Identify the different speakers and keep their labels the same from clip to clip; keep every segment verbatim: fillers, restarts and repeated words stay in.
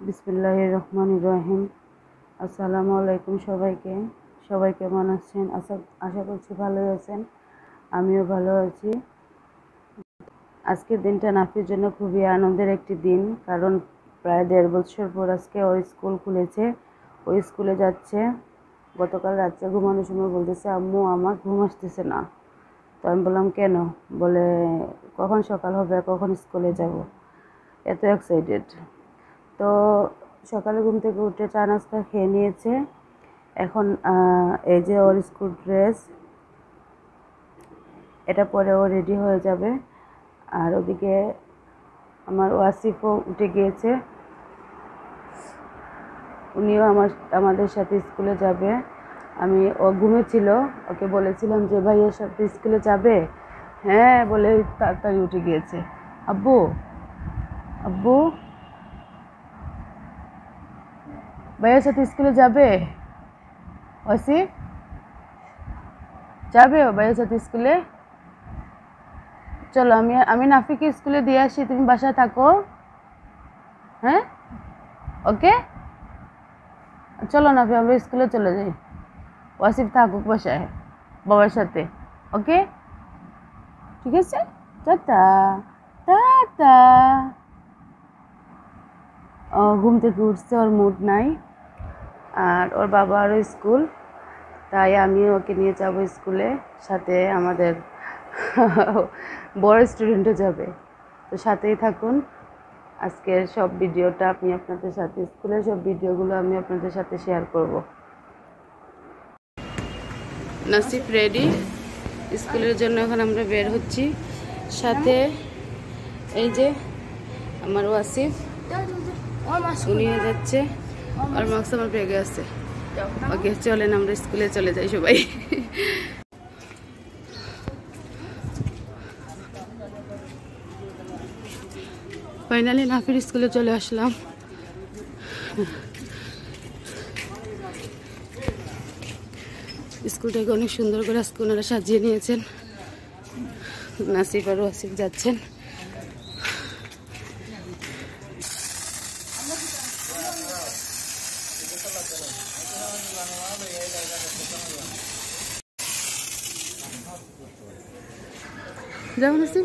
Speaker 1: বিসমিল্লাহির রহমানির রহিম। আসসালামু আলাইকুম সবাইকে। সবাই কেমন আছেন? আশা আশা করছি ভালোই আছেন, আমিও ভালো আছি। আজকের দিনটা নাফির জন্য খুবই আনন্দের একটি দিন, কারণ প্রায় দেড় বছর পর আজকে ওর স্কুল খুলেছে। ওই স্কুলে যাচ্ছে। গতকাল রাত্রে ঘুমানোর সময় বলতেছে, আম্মু আমার ঘুম আসতেছে না। তো আমি বললাম কেন? বলে কখন সকাল হবে, কখন স্কুলে যাব, এত এক্সাইটেড। তো সকালে ঘুম থেকে উঠে চা নাস্তা খেয়ে নিয়েছে। এখন এই যে ওর স্কুল ড্রেস, এটা পরে ও রেডি হয়ে যাবে। আর ওদিকে আমার ওয়াসিফও উঠে গিয়েছে, উনিও আমার আমাদের সাথে স্কুলে যাবে। আমি ও ঘুমেছিল, ওকে বলেছিলাম যে ভাইয়ের সাথে স্কুলে যাবে, হ্যাঁ বলে তাড়াতাড়ি উঠে গিয়েছে। আব্বু আব্বু ভাইয়ের সাথে স্কুলে যাবে? ওয়াসিফ যাবে ও ভাইয়ের সাথে স্কুলে? চলো আমি আমি নাফিকে স্কুলে দিয়ে আসি, তুমি বাসায় থাকো। হ্যাঁ ওকে, চলো নাফি আমরা স্কুলে চলে যাই। ওয়াসিফ থাকুক বাসায় বাবার সাথে, ওকে ঠিক আছে। Tata tata. ও ঘুম থেকে উঠছে, ওর মুড নাই, আর ওর বাবারও স্কুল, তাই আমিও ওকে নিয়ে যাব স্কুলে। সাথে আমাদের বড় স্টুডেন্টও যাবে, তো সাথেই থাকুন। আজকের সব ভিডিওটা আমি আপনাদের সাথে, স্কুলের সব ভিডিওগুলো আমি আপনাদের সাথে শেয়ার করব। নাসিফ রেডি স্কুলের জন্য, এখন আমরা বের হচ্ছি। সাথে এই যে আমার ওয়াসিফ, উনিও যাচ্ছে, আর মাস্ক আমার ব্যাগে আছে। ওকে চলেন আমরা স্কুলে চলে যাই সবাই। ফাইনালি নাফির স্কুলে চলে আসলাম। স্কুলটাকে অনেক সুন্দর করে আজকে ওনারা সাজিয়ে নিয়েছেন। নাসিফ আর ওয়াসিফ যাচ্ছেন। যাও নাসিফ,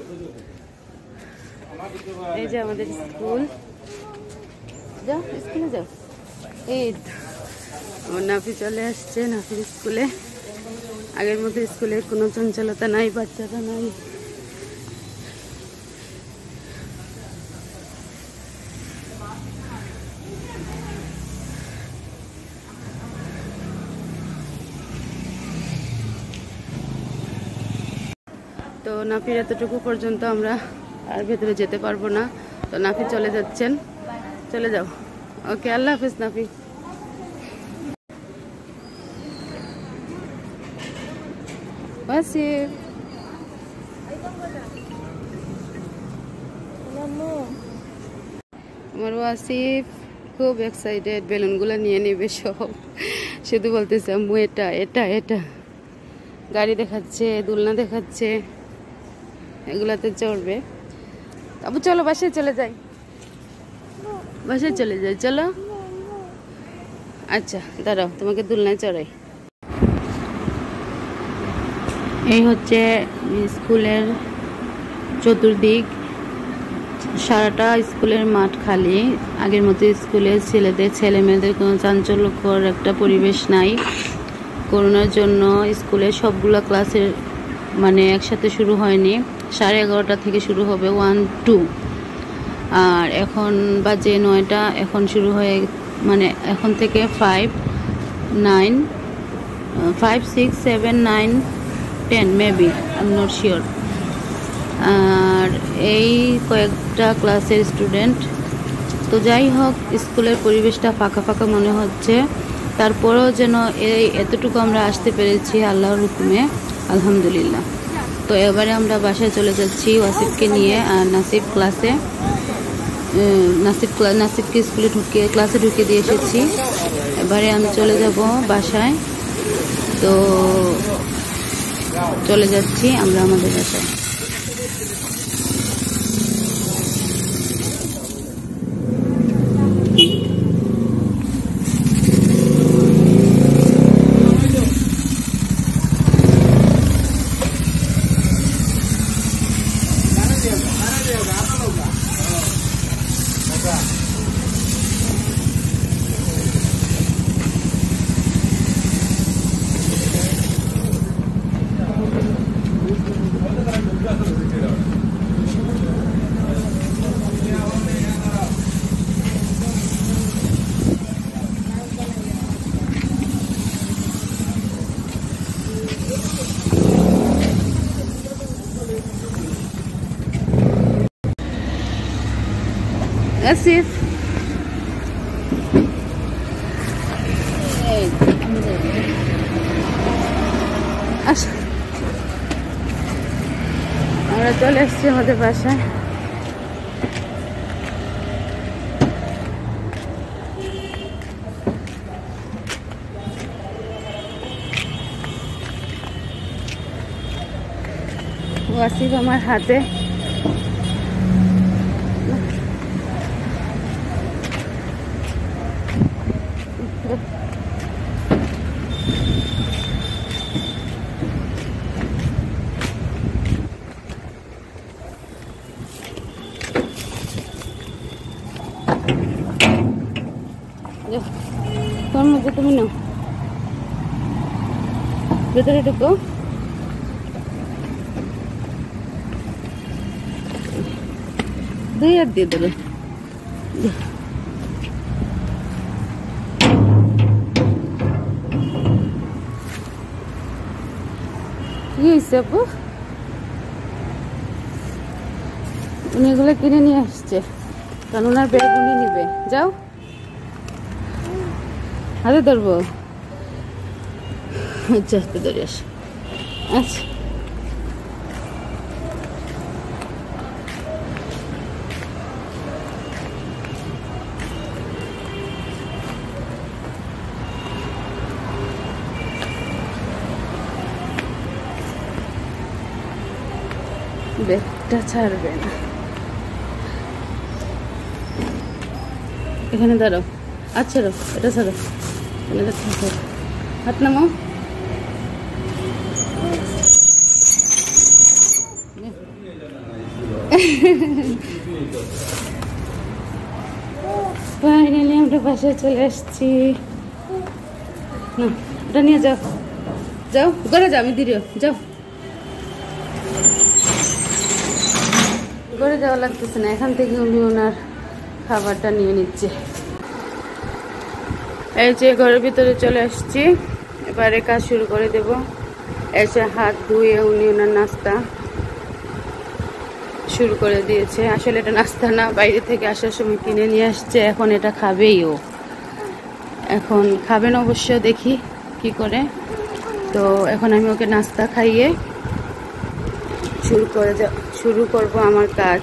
Speaker 1: এই যে আমাদের স্কুল, যাও স্কুলে যাও। এই আমার নাফি চলে আসছে নাফির স্কুলে। আগের মতো স্কুলে কোনো চঞ্চলতা নাই, বাচ্চাটা নাই। তো নাফির এতটুকু পর্যন্ত আমরা আর ভেতরে যেতে পারবো না, তো নাফি চলে যাচ্ছেন। চলে যাও, ওকে আল্লাহ হাফিজ নাফি। ওয়াসিফ আমার ওয়াসিফ খুব এক্সাইটেড, বেলুনগুলো নিয়ে নেবে সব, শুধু বলতেছে আম্মু এটা এটা এটা। গাড়ি দেখাচ্ছে, দোলনা দেখাচ্ছে, এগুলাতে চড়বে। আবু চলো বাসায় চলে যাই, বাসায় চলে যাই চলো। আচ্ছা দাঁড়াও, তোমাকে দোলনায় চড়াই। এই হচ্ছে স্কুলের চতুর্দিক, সারাটা স্কুলের মাঠ খালি। আগের মতো স্কুলের ছেলেদের ছেলে মেয়েদের কোনো চাঞ্চল্যকর একটা পরিবেশ নাই। করোনার জন্য স্কুলের সবগুলো ক্লাসের মানে একসাথে শুরু হয়নি, সাড়ে এগারোটা থেকে শুরু হবে ওয়ান টু, আর এখন বাজে নয়টা। এখন শুরু হয়ে মানে এখন থেকে five nine five six seven nine ten maybe, I am not sure. আর এই কয়েকটা ক্লাসের স্টুডেন্ট। তো যাই হোক, স্কুলের পরিবেশটা ফাঁকা ফাঁকা মনে হচ্ছে, তারপরেও যেন এই এতটুকু আমরা আসতে পেরেছি আল্লাহর হুকুমে, আলহামদুলিল্লাহ। তো এবারে আমরা বাসায় চলে যাচ্ছি ওয়াসিফকে নিয়ে। আর নাসিফ ক্লাসে নাসিফ নাসিফকে স্কুলে ঢুকিয়ে ক্লাসে ঢুকিয়ে দিয়ে এসেছি। এবারে আমি চলে যাব বাসায়। তো চলে যাচ্ছি আমরা আমাদের বাসায়। Thank you. আসিফ আমরা চলে এসেছি আমাদের বাসায়। আসিফ আমার হাতে তোর মধ্যে তুমি নাও, ভেতরে ঢুকো। দুই হাত দিয়ে দেবে। কি হয়েছে আপু? উনি এগুলো কিনে নিয়ে আসছে, কারণ ওনার ব্যাগ উনি নিবে। যাও, হাতে ধরবো। আচ্ছা, হাতে ধরে আস। আচ্ছা, ব্যাগটা ছাড়বে না। এখানে দাঁড়াও। আচ্ছা রো, এটা ছাড়ো। হাত নামাও। ফাইনালি আমরা বাসায় চলে আসছি। না, ওটা নিয়ে যাও। যাও ঘরে যাও, আমি দিও। যাও ঘরে যাওয়া লাগতেছে না, এখান থেকে উনি ওনার খাবারটা নিয়ে নিচ্ছে। এই যে ঘরের ভিতরে চলে আসছি, এবারে কাজ শুরু করে দেব। এসে হাত ধুয়ে উনি ওনার নাস্তা শুরু করে দিয়েছে। আসলে এটা নাস্তা না, বাইরে থেকে আসার সময় কিনে নিয়ে আসছে। এখন এটা খাবেই ও, এখন খাবেন অবশ্য, দেখি কি করে। তো এখন আমি ওকে নাস্তা খাইয়ে শুরু করে শুরু করব আমার কাজ।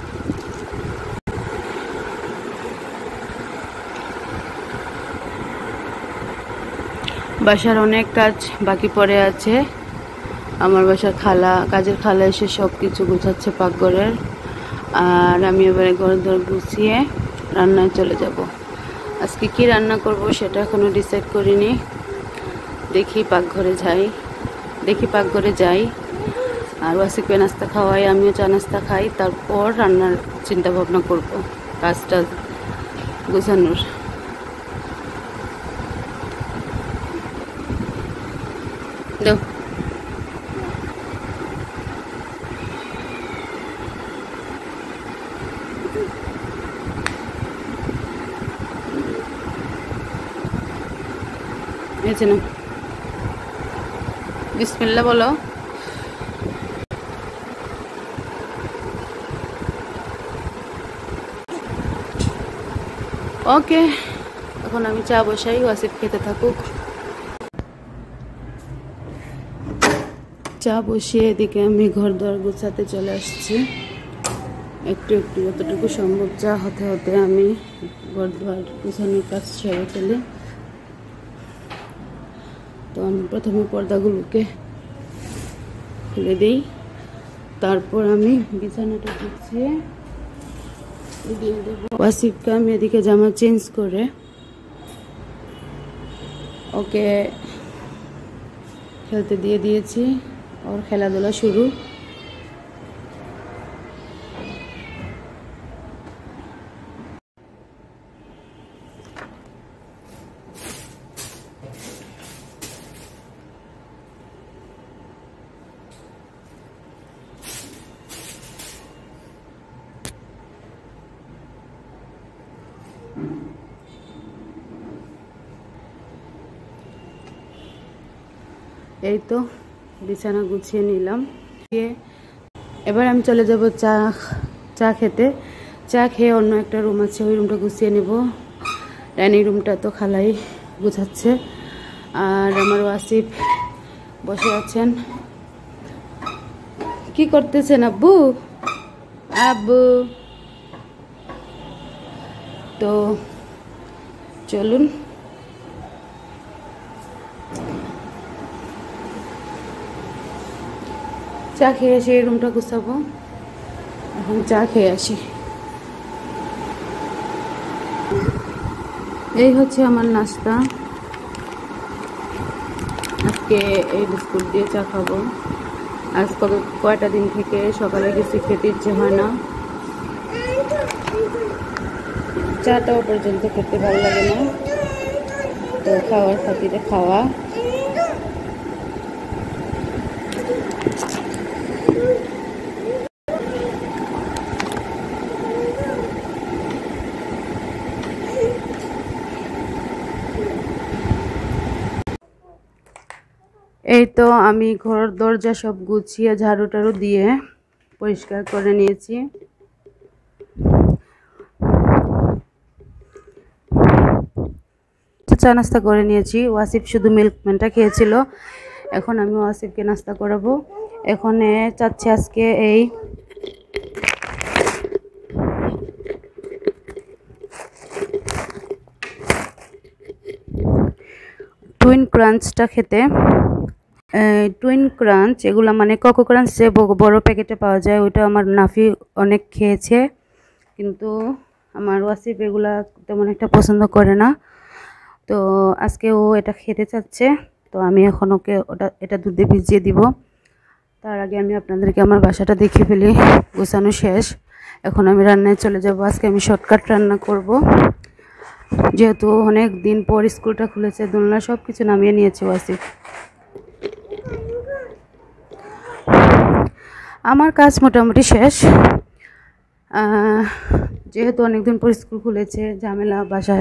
Speaker 1: বাসার অনেক কাজ বাকি পড়ে আছে। আমার বাসার খালা, কাজের খালা এসে সব কিছু গুছাচ্ছে পাকঘরের, আর আমি এবারে ঘর দর গুছিয়ে রান্নায় চলে যাব। আজকে কি রান্না করব সেটা এখনো ডিসাইড করিনি। দেখি পাকঘরে যাই দেখি পাকঘরে যাই আর ওয়াসিফকে নাস্তা খাওয়াই, আমিও চা নাস্তা খাই, তারপর রান্নার চিন্তা ভাবনা করব, কাজটা গুছানোর। দাও এই যে না, বিসমিল্লাহ বলো। ওকে, এখন আমি চা বসাই, ওয়াসিফ খেতে থাকুক। চা বসিয়ে এদিকে আমি ঘর দর গুছাতে চলে আসছি। একটু একটু যতটুকু সম্ভব চা হতে হতে আমি ঘর দর গুছানোর কাজ সেরে ফেলি। তো আমি প্রথমে পর্দাগুলোকে খুলে দিই, তারপর আমি বিছানাটা গুছিয়ে দিয়ে দেবো। ওয়াসিফকে আমি এদিকে জামা চেঞ্জ করে ওকে খেলতে দিয়ে দিয়েছি, ওর খেলাধুলা শুরু। এই তো বিছানা গুছিয়ে নিলাম। এবার আমি চলে যাব চা চা খেতে। চা খেয়ে অন্য একটা রুম আছে, ওই রুমটা গুছিয়ে নেব। ডাইনিং রুমটা তো খালাই গুছাচ্ছে, আর আমার ওয়াসিফ বসে আছেন। কি করতেছেন আব্বু? আব্বু তো চলুন চা খেয়ে আসি, এই রুমটা গুছাবো। এখন চা খেয়ে আসি। এই হচ্ছে আমার নাস্তা, আজকে এই বিস্কুট দিয়ে চা খাবো। আজ কত কয়টা দিন থেকে সকালে কিছু খেতে ইচ্ছে হয় না, চাটাও পর্যন্ত খেতে ভালো লাগে না, তো খাওয়ার খাতিরে খাওয়া। এই তো আমি ঘর দরজা সব গুছিয়ে ঝাড়ু টাড়ু দিয়ে পরিষ্কার করে নিয়েছি। চা নাস্তা করে নিয়েছি। ওয়াসিফ শুধু মিল্কম্যানটা খেয়েছিল, এখন আমি ওয়াসিফকে নাস্তা করাবো। এখানে চাচ্ছি আজকে এই টুইন ক্রাঞ্চটা খেতে। টুইন ক্রাঞ্চ এগুলো মানে কোকো ক্রাঞ্চ যে বড় প্যাকেটে পাওয়া যায়, ওইটা আমার নাফি অনেক খেয়েছে, কিন্তু আমার ওয়াসিফ এগুলা তেমন একটা পছন্দ করে না। তো আজকে ও এটা খেতে চাচ্ছে, তো আমি এখন ওকে ওটা এটা দুধে ভিজিয়ে দিব। তার আগে আমি আপনাদেরকে আমার বাসাটা দেখিয়ে ফেলি। গোছানো শেষ, এখন আমি রান্নায় চলে যাব। আজকে আমি শর্টকাট রান্না করব, যেহেতু অনেক দিন পর স্কুলটা খুলেছে। দোলনা সব কিছু নামিয়ে নিয়েছে ওয়াসিফ। আমার কাজ মোটামুটি শেষ, যেহেতু অনেকদিন পর স্কুল খুলেছে, ঝামেলা বাসায়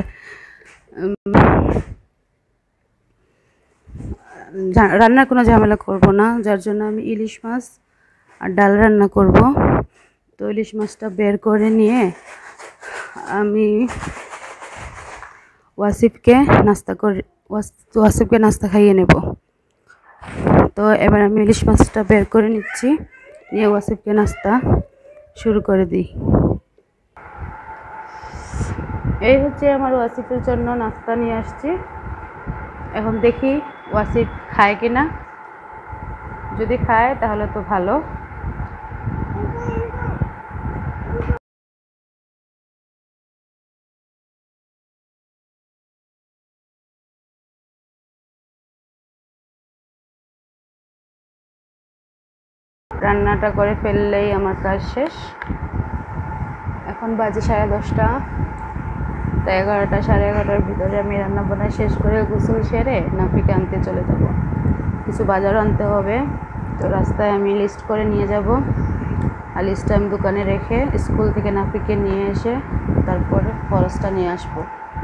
Speaker 1: রান্নার কোনো ঝামেলা করব না, যার জন্য আমি ইলিশ মাছ আর ডাল রান্না করব। তো ইলিশ মাছটা বের করে নিয়ে আমি ওয়াসিফকে নাস্তা করে ওয়াসিফকে নাস্তা খাইয়ে নেব। তো এবার আমি ইলিশ মাছটা বের করে নিচ্ছি, নিয়ে ওয়াসিফকে নাস্তা শুরু করে দিই। এই হচ্ছে আমার ওয়াসিফের জন্য নাস্তা নিয়ে আসছি। এখন দেখি ওয়াসিফ খায় কিনা, যদি খায় তাহলে তো ভালো। রান্নাটা করে ফেললেই আমার কাজ শেষ। এখন বাজে সাড়ে দশটা, তো এগারোটা সাড়ে এগারোটার ভিতরে আমি রান্না বান্না শেষ করে গোসল সেরে নাফিকে আনতে চলে যাব। কিছু বাজার আনতে হবে, তো রাস্তায় আমি লিস্ট করে নিয়ে যাব, আর লিস্টটা আমি দোকানে রেখে স্কুল থেকে নাফিকে নিয়ে এসে তারপরে খরচটা নিয়ে আসবো।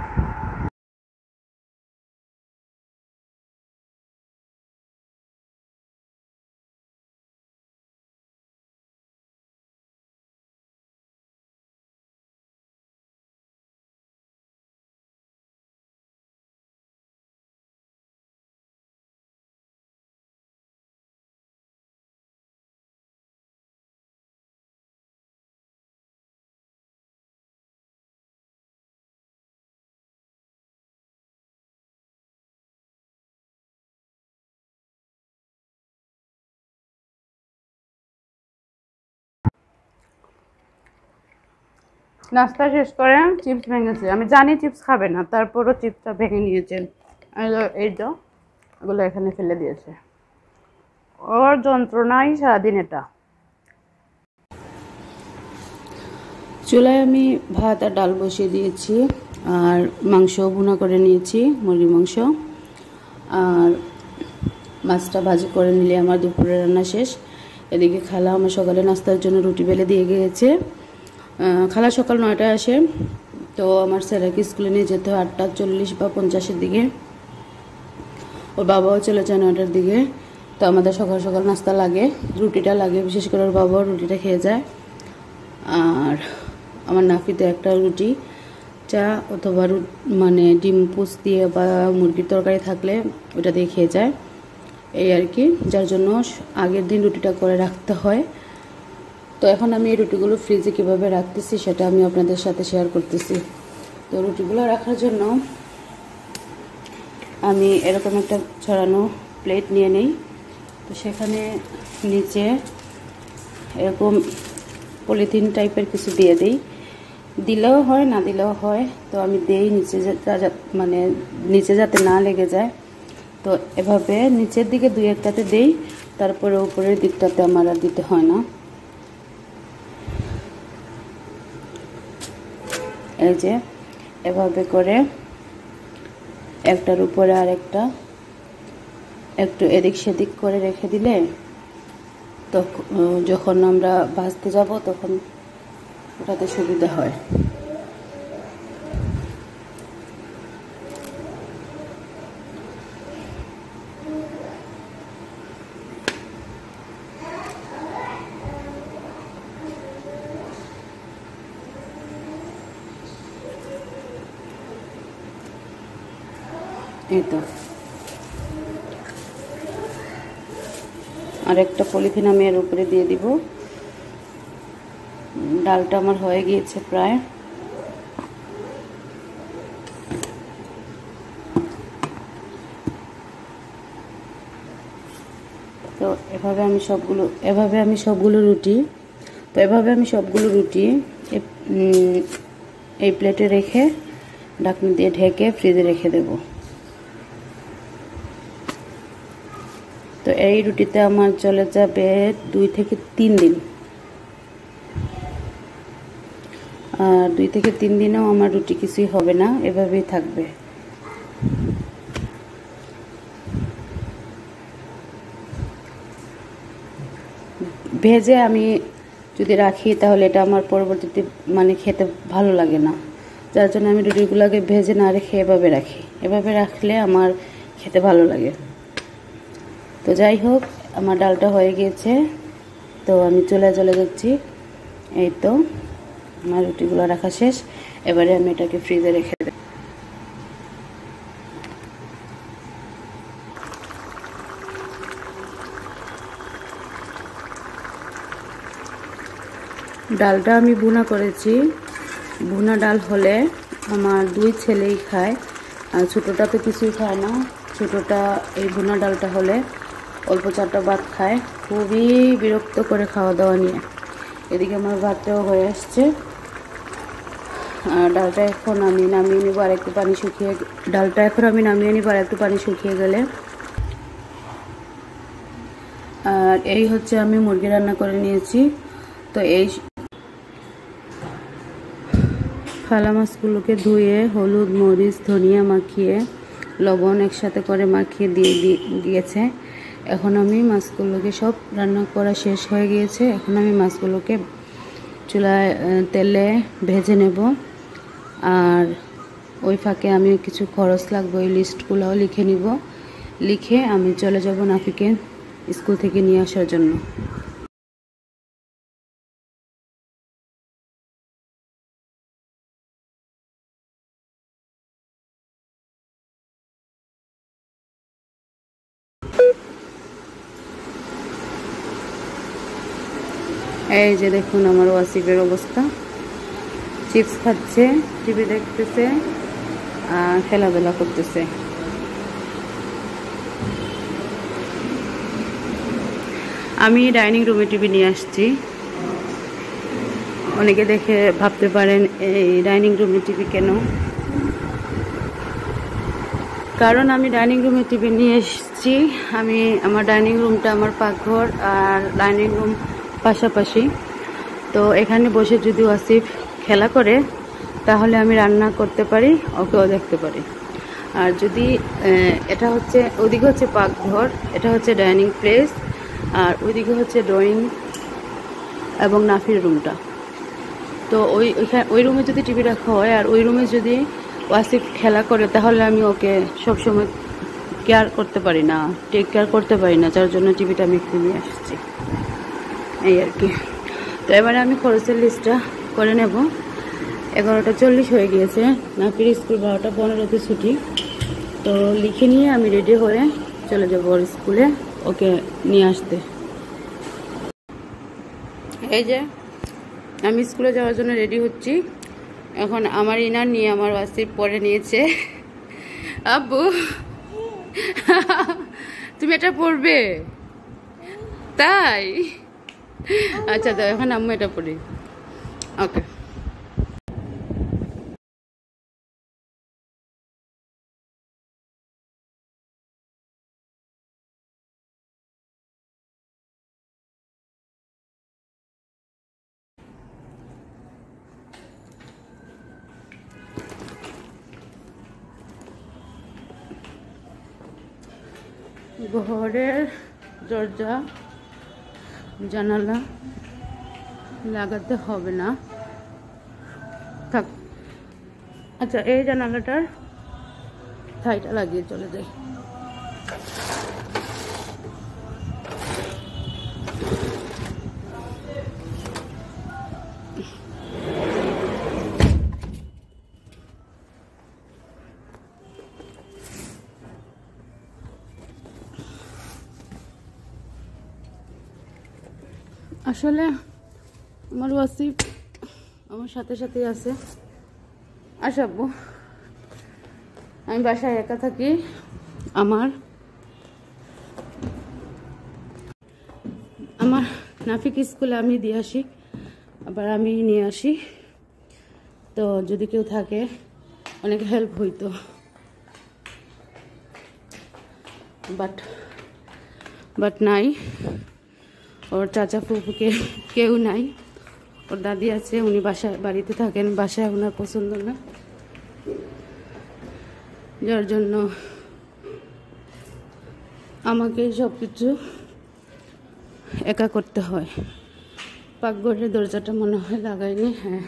Speaker 1: নাস্তা শেষ করে চিপস ভেঙেছে, আমি জানি চিপস খাবে না, তারপরও চিপসটা ভেঙে নিয়েছেন। এই তো এগুলো এখানে ফেলে দিয়েছে, ওর যন্ত্রণাই সারাদিন এটা। চুলায় আমি ভাত আর ডাল বসিয়ে দিয়েছি, আর মাংস ভুনা করে নিয়েছি, মুরগির মাংস। আর মাছটা ভাজি করে নিলে আমার দুপুরের রান্না শেষ। এদিকে খালা আমার সকালে নাস্তার জন্য রুটি বেলে দিয়ে গিয়েছে। খালা সকাল নয়টায় আসে, তো আমার ছেলেকে স্কুলে নিয়ে যেতে হয় আটটা চল্লিশ বা পঞ্চাশের দিকে। ওর বাবাও চলে যায় নয়টার দিকে, তো আমাদের সকাল সকাল নাস্তা লাগে, রুটিটা লাগে, বিশেষ করে ওর বাবাও রুটিটা খেয়ে যায়। আর আমার নাফি তো একটা রুটি চা অথবা মানে ডিম পোস্ট দিয়ে বা মুরগির তরকারি থাকলে ওটা দিয়ে খেয়ে যায়, এই আর কি, যার জন্য আগের দিন রুটিটা করে রাখতে হয়। তো এখন আমি এই রুটিগুলো ফ্রিজে কীভাবে রাখতেছি সেটা আমি আপনাদের সাথে শেয়ার করতেছি। তো রুটিগুলো রাখার জন্য আমি এরকম একটা ছড়ানো প্লেট নিয়ে নিই। তো সেখানে নিচে এরকম পলিথিন টাইপের কিছু দিয়ে দিই, দিলেও হয় না দিলেও হয়। তো আমি দেই নিচে মানে নিচে যাতে না লেগে যায়। তো এভাবে নিচের দিকে দুই একটাতে দেই, তারপরে উপরের দিকটাতে আমার আর দিতে হয় না। এই যে এভাবে করে একটার উপরে আর একটা একটু এদিক সেদিক করে রেখে দিলে তখন যখন আমরা ভাজতে যাব তখন ওটাতে সুবিধা হয়। এই তো আরেকটা পলিথিন আমি এর উপরে দিয়ে দিব। ডালটা আমার হয়ে গিয়েছে প্রায়। তো এভাবে আমি সবগুলো এভাবে আমি সবগুলো রুটি তো এভাবে আমি সবগুলো রুটি এই প্লেটে রেখে ঢাকনি দিয়ে ঢেকে ফ্রিজে রেখে দেব। তো এই রুটিতে আমার চলে যাবে দুই থেকে তিন দিন, আর দুই থেকে তিন দিনেও আমার রুটি কিছুই হবে না, এভাবেই থাকবে। ভেজে আমি যদি রাখি তাহলে এটা আমার পরবর্তীতে মানে খেতে ভালো লাগে না, যার জন্য আমি রুটিগুলোকে ভেজে না রেখে এভাবে রাখি। এভাবে রাখলে আমার খেতে ভালো লাগে। তো যাই হোক, আমার ডালটা হয়ে গিয়েছে, তো আমি চলে চলে যাচ্ছি। এই তো আমার রুটিগুলো রাখা শেষ। এবারে আমি এটাকে ফ্রিজে রেখে দেব। ডালটা আমি ভুনা করেছি। ভুনা ডাল হলে আমার দুই ছেলেই খায়, আর ছোটোটা তো কিছুই খায় না। ছোটোটা এই ভুনা ডালটা হলে অল্প চারটা ভাত খায়, খুবই বিরক্ত করে খাওয়া দাওয়া নিয়ে। এদিকে আমার ভাতটাও হয়ে আসছে, আর ডালটা এখন আমি নামিয়ে নিব আর একটু পানি শুকিয়ে ডালটা এখন আমি নামিয়ে নিব আর একটু পানি শুকিয়ে গেলে। আর এই হচ্ছে আমি মুরগি রান্না করে নিয়েছি। তো এই ফালা মাছগুলোকে ধুয়ে হলুদ মরিচ ধনিয়া মাখিয়ে লবণ একসাথে করে মাখিয়ে দিয়ে দিয়েছে। এখন আমি মাছগুলোকে সব রান্না করা শেষ হয়ে গিয়েছে। এখন আমি মাছগুলোকে চুলায় তেলে ভেজে নেব, আর ওই ফাঁকে আমি কিছু খরচ লাগবে ওই লিস্টগুলোও লিখে নিব। লিখে আমি চলে যাব নাফিকে স্কুল থেকে নিয়ে আসার জন্য। এই যে দেখুন আমার ওয়াসিফের অবস্থা, চিপস খাচ্ছে, টিভি দেখতেছে আর খেলাধুলা করতেছে। আমি ডাইনিং রুমে টিভি নিয়ে আসছি। অনেকে দেখে ভাবতে পারেন এই ডাইনিং রুমে টিভি কেন, কারণ আমি ডাইনিং রুমে টিভি নিয়ে এসেছি। আমি আমার ডাইনিং রুমটা আমার পাকঘর আর ডাইনিং রুম পাশাপাশি। তো এখানে বসে যদি ওয়াসিফ খেলা করে তাহলে আমি রান্না করতে পারি, ওকেও দেখতে পারি। আর যদি এটা হচ্ছে ওদিকে হচ্ছে পাকঘর, এটা হচ্ছে ডাইনিং প্লেস, আর ওইদিকে হচ্ছে ড্রয়িং এবং নাফির রুমটা। তো ওই ওই রুমে যদি টিভি রাখা হয় আর ওই রুমে যদি ওয়াসিফ খেলা করে তাহলে আমি ওকে সবসময় কেয়ার করতে পারি না, টেক কেয়ার করতে পারি না, যার জন্য টিভিটা আমি এখানে নিয়ে আসছি, এই আর কি। তো এবারে আমি খরচের লিস্টটা করে নেব। এগারোটা চল্লিশ হয়ে গিয়েছে। নাফির স্কুল বারোটা পনেরোতে ছুটি। তো লিখে নিয়ে আমি রেডি হয়ে চলে যাবো ওর স্কুলে ওকে নিয়ে আসতে। এই যে আমি স্কুলে যাওয়ার জন্য রেডি হচ্ছি। এখন আমার ইনার নিয়ে আমার ওয়াসিফ পরে নিয়েছে। আব্বু তুমি এটা পড়বে তাই? আচ্ছা তো এখন আম্মু এটা পড়ি। ওকে ঘরের দরজা জানালা লাগাতে হবে না, থাক। আচ্ছা এই জানালাটার থাইটা লাগিয়ে চলে যাই। আসলে আমার ওয়াসিফ আমার সাথে সাথেই আছে। আসাবো আমি বাসায় একা থাকি। আমার আমার নাফিক স্কুলে আমি দিয়ে আসি, আবার আমি নিয়ে আসি। তো যদি কেউ থাকে অনেক হেল্প হইতো, বাট বাট নাই। ওর চাচা ফুফুকে কেউ নাই। ওর দাদি আছে, উনি বাসায় বাড়িতে থাকেন, বাসায় ওনার পছন্দ না, যার জন্য আমাকে সব কিছু একা করতে হয়। পাকঘরের দরজাটা মনে হয় লাগাইনি। হ্যাঁ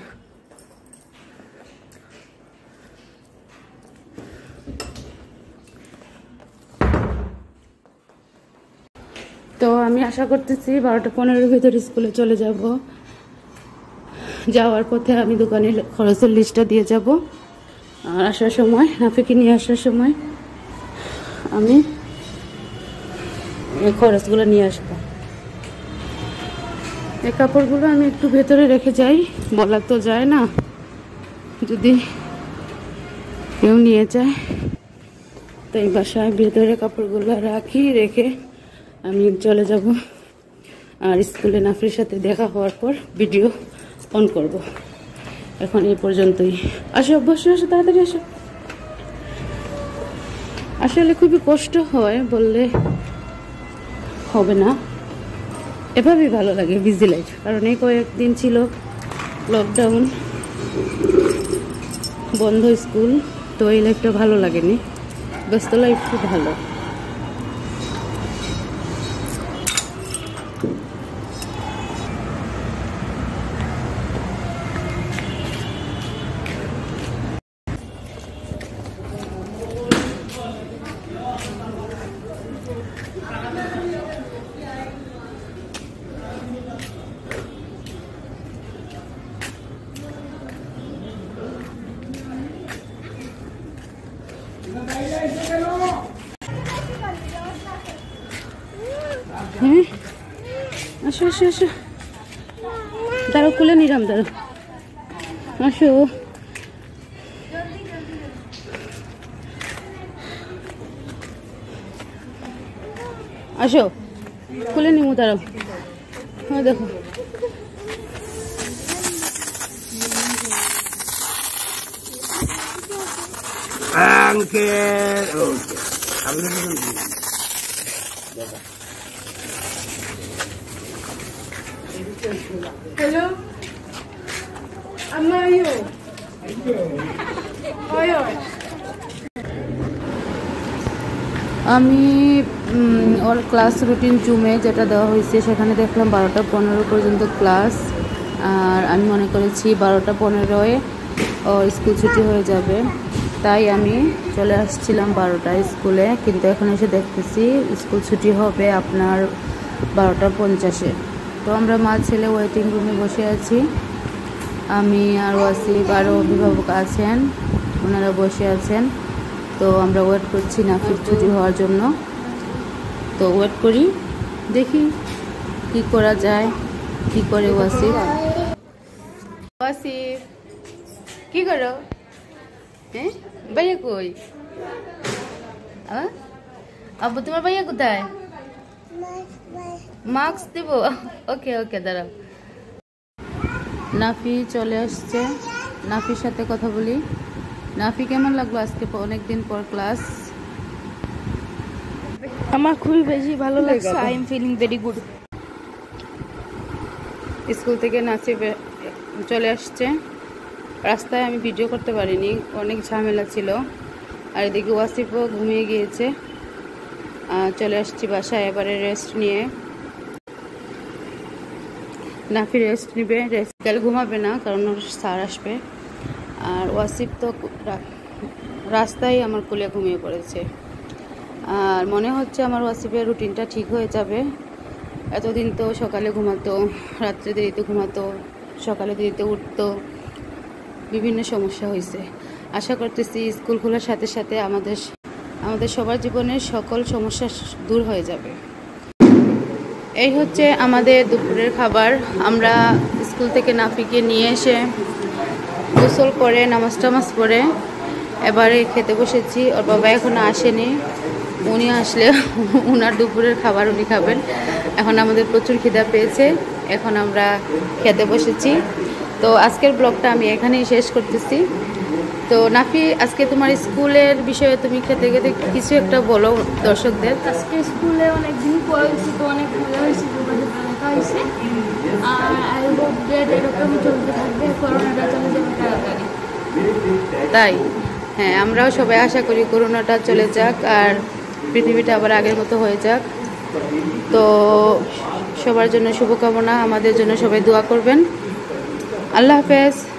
Speaker 1: তো আমি আশা করতেছি বারোটা পনেরোর ভিতরে স্কুলে চলে যাব। যাওয়ার পথে আমি দোকানে খরচের লিস্টটা দিয়ে যাব, আর আসার সময় নাফিকে নিয়ে আসার সময় আমি এই খরচগুলো নিয়ে আসবো। এই কাপড়গুলো আমি একটু ভেতরে রেখে যাই, বলা তো যায় না, যদি কেউ নিয়ে যায়। তো এই বাসায় ভেতরে কাপড়গুলো রাখি, রেখে আমি চলে যাব। আর স্কুলে নাফির সাথে দেখা হওয়ার পর ভিডিও অন করব। এখন এই পর্যন্তই। আসো অবশ্যই আসো, তাড়াতাড়ি আসো। আসলে খুবই কষ্ট হয়, বললে হবে না, এভাবেই ভালো লাগে বিজি লাইফ। কারণ এই কয়েকদিন ছিল লকডাউন, বন্ধ স্কুল, তো এই লাইফটা ভালো লাগেনি। ব্যস্ত লাইফ খুব ভালো। হ্যাঁ আসো আসো আসো, দাঁড়ো খুলে নিলাম, দাঁড়ো আসো। আসো খুলে নিমু, দাঁড়াও। হ্যাঁ দেখো
Speaker 2: Anche okay.
Speaker 3: Hello, how are you? Oi, oi.
Speaker 1: আমি ওর ক্লাস রুটিন জুমে যেটা দেওয়া হয়েছে সেখানে দেখলাম বারোটা পনেরো পর্যন্ত ক্লাস। আর আমি মনে করেছি বারোটা পনেরোয় ওর স্কুল ছুটি হয়ে যাবে, তাই আমি চলে আসছিলাম বারোটায় স্কুলে। কিন্তু এখন এসে দেখতেছি স্কুল ছুটি হবে আপনার বারোটা পঞ্চাশে। তো আমরা মা ছেলে ওয়েটিং রুমে বসে আছি। আমি আর ওয়াসিফ আরও অভিভাবক আছেন, ওনারা বসে আছেন। তো আমরা ওয়েট করছি নাফির ছুটি হওয়ার জন্য। তো ওয়েট করি, দেখি কি করা যায়, কি করে ওয়াসিফ। ওয়াসিফ কি করো? হ্যাঁ, ভাইয়া কই? আব্বু তোমার ভাইয়া কোথায়? মাস্ক দেব? ওকে ওকে, দাঁড়াও। নাফি চলে আসছে, নাফির সাথে কথা বলি। নাফি, কেমন লাগলো আজকে অনেকদিন পর ক্লাস?
Speaker 3: আমার খুবই বেশি ভালো লাগছে। I am feeling very good.
Speaker 1: School থেকে নাসিব চলে আসছে। রাস্তায় আমি ভিডিও করতে পারিনি, অনেক ঝামেলা ছিল। আর এদিকে ওয়াসিফও ঘুমিয়ে গিয়েছে। চলে আসছি বাসায় এবারে রেস্ট নিয়ে। নাফি রেস্ট নিবে, রেস্ট গেলে ঘুমাবে না, কারণ ওর স্যার আসবে। আর ওয়াসিফ তো রাস্তায় আমার কোলে ঘুমিয়ে পড়েছে। আর মনে হচ্ছে আমার ওয়াসিফের রুটিনটা ঠিক হয়ে যাবে। এতদিন তো সকালে ঘুমাতো, রাত্রে দেরিতে ঘুমাতো, সকালে দেরিতে উঠতো, বিভিন্ন সমস্যা হয়েছে। আশা করতেছি স্কুল খোলার সাথে সাথে আমাদের আমাদের সবার জীবনের সকল সমস্যা দূর হয়ে যাবে। এই হচ্ছে আমাদের দুপুরের খাবার। আমরা স্কুল থেকে নাফিকে নিয়ে এসে গোসল করে নামাজ টামাজ পড়ে এবারে খেতে বসেছি। ওর বাবা এখনো আসেনি, উনি আসলে উনার দুপুরের খাবার উনি খাবেন। এখন আমাদের প্রচুর খিদা পেয়েছে, এখন আমরা খেতে বসেছি। তো আজকের ব্লগটা আমি এখানেই শেষ করতেছি। তো নাফি, আজকে তোমার স্কুলের বিষয়ে তুমি খেতে খেতে কিছু একটা বলো দর্শকদের।
Speaker 3: আজকে স্কুলে অনেক দিন পর হয়েছে, তো অনেক মজা হয়েছে, তোমাদের দেখা হয়েছে। আর আই হোপ দ্যাট এরকমই চলতে থাকবে, করোনাটা চলে যাবে তাড়াতাড়ি।
Speaker 1: তাই হ্যাঁ, আমরাও সবাই আশা করি করোনাটা চলে যাক আর পৃথিবীটা আবার আগের মতো হয়ে যাক। তো সবার জন্য শুভকামনা, আমাদের জন্য সবাই দোয়া করবেন। আল্লাহ হাফেজ।